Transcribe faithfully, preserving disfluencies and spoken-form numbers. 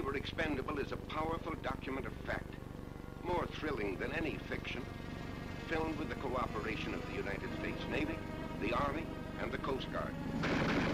Were Expendable is a powerful document of fact, more thrilling than any fiction, filmed with the cooperation of the United States Navy, the Army, and the Coast Guard.